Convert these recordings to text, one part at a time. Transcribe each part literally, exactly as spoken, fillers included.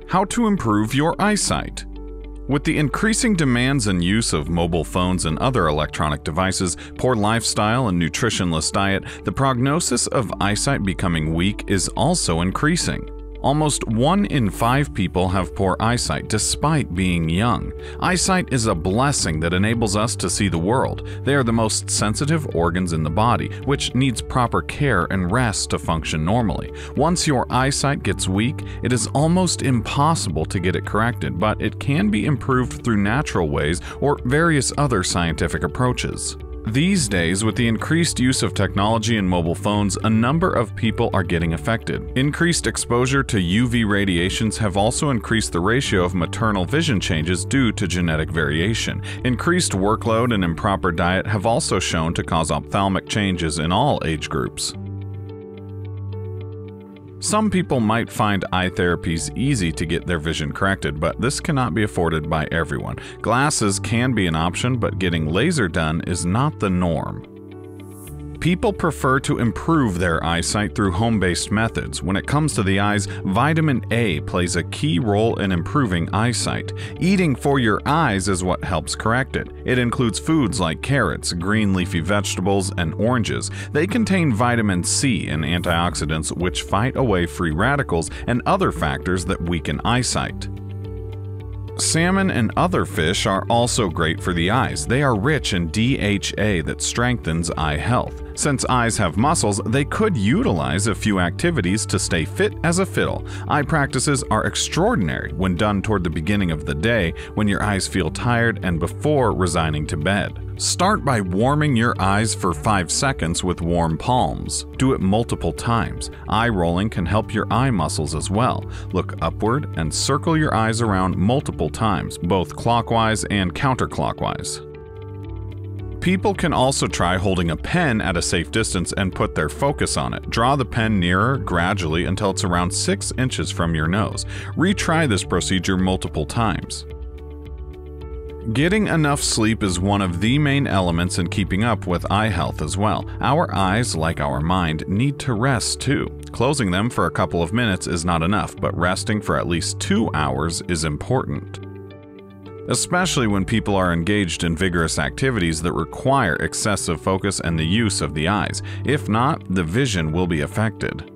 How to improve your eyesight. With the increasing demands and use of mobile phones and other electronic devices, poor lifestyle and nutritionless diet, the prognosis of eyesight becoming weak is also increasing. Almost one in five people have poor eyesight despite being young. Eyesight is a blessing that enables us to see the world. They are the most sensitive organs in the body, which needs proper care and rest to function normally. Once your eyesight gets weak, it is almost impossible to get it corrected, but it can be improved through natural ways or various other scientific approaches. These days, with the increased use of technology and mobile phones, a number of people are getting affected. Increased exposure to U V radiations have also increased the ratio of maternal vision changes due to genetic variation. Increased workload and improper diet have also shown to cause ophthalmic changes in all age groups. Some people might find eye therapies easy to get their vision corrected, but this cannot be afforded by everyone. Glasses can be an option, but getting laser done is not the norm. People prefer to improve their eyesight through home-based methods. When it comes to the eyes, vitamin A plays a key role in improving eyesight. Eating for your eyes is what helps correct it. It includes foods like carrots, green leafy vegetables, and oranges. They contain vitamin C and antioxidants which fight away free radicals and other factors that weaken eyesight. Salmon and other fish are also great for the eyes. They are rich in D H A that strengthens eye health. Since eyes have muscles, they could utilize a few activities to stay fit as a fiddle. Eye practices are extraordinary when done toward the beginning of the day when your eyes feel tired and before resigning to bed. Start by warming your eyes for five seconds with warm palms. Do it multiple times. Eye rolling can help your eye muscles as well. Look upward and circle your eyes around multiple times, both clockwise and counterclockwise. People can also try holding a pen at a safe distance and put their focus on it. Draw the pen nearer gradually until it's around six inches from your nose. Retry this procedure multiple times. Getting enough sleep is one of the main elements in keeping up with eye health as well. Our eyes, like our mind, need to rest too. Closing them for a couple of minutes is not enough, but resting for at least two hours is important. Especially when people are engaged in vigorous activities that require excessive focus and the use of the eyes. If not, the vision will be affected.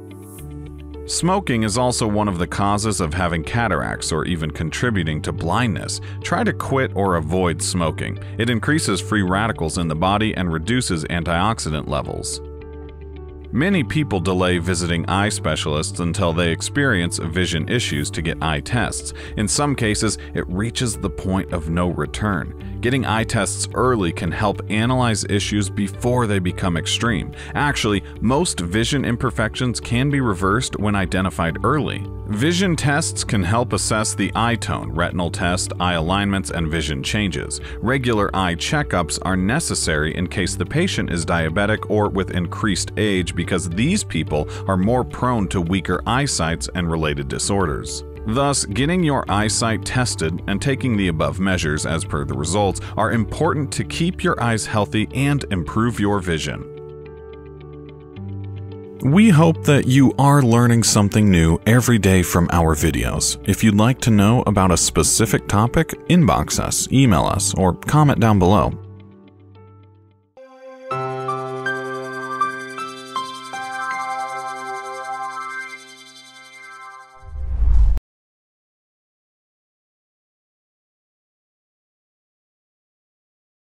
Smoking is also one of the causes of having cataracts or even contributing to blindness. Try to quit or avoid smoking. It increases free radicals in the body and reduces antioxidant levels. Many people delay visiting eye specialists until they experience vision issues to get eye tests. In some cases, it reaches the point of no return. Getting eye tests early can help analyze issues before they become extreme. Actually, most vision imperfections can be reversed when identified early. Vision tests can help assess the eye tone, retinal test, eye alignments, and vision changes. Regular eye checkups are necessary in case the patient is diabetic or with increased age, because these people are more prone to weaker eyesights and related disorders. Thus, getting your eyesight tested and taking the above measures as per the results are important to keep your eyes healthy and improve your vision. We hope that you are learning something new every day from our videos. If you'd like to know about a specific topic, inbox us, email us, or comment down below.